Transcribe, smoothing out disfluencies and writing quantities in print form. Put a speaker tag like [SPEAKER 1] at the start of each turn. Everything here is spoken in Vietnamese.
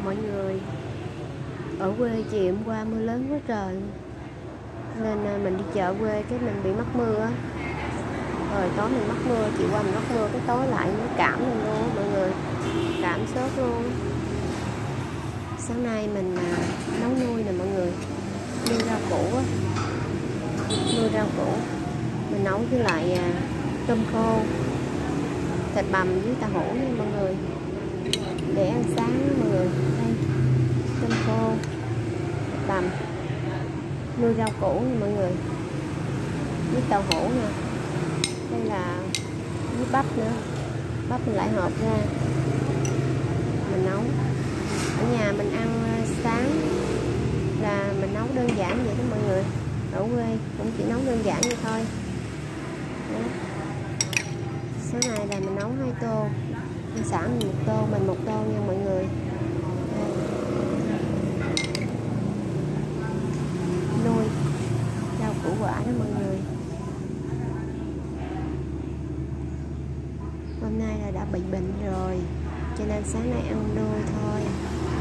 [SPEAKER 1] Mọi người, ở quê chiều hôm qua mưa lớn quá trời nên mình đi chợ quê cái mình bị mắc mưa á. Rồi tối mình mắc mưa, chiều qua mình mắc mưa cái tối lại nó cảm mình luôn mọi người, cảm sốt luôn. Sáng nay mình nấu nuôi nè mọi người, nuôi rau củ á, nuôi rau củ mình nấu với lại tôm khô, thịt bằm với tàu hũ nha mọi người, để ăn sáng đó mọi người. Đây tôm khô, thịt bằm, nuôi rau củ nha mọi người, với tàu hũ nè. Đây là với bắp nữa, bắp mình lại hộp ra mình nấu. Ở nhà mình ăn sáng là mình nấu đơn giản vậy đó mọi người, ở quê cũng chỉ nấu đơn giản vậy thôi. Đó. Sáng nay là mình nấu 2 tô, ăn sẵn mình 1 tô, mình 1 tô nha mọi người. Nuôi rau củ quả đó mọi người. Hôm nay là đã bị bệnh rồi cho nên sáng nay ăn nuôi thôi.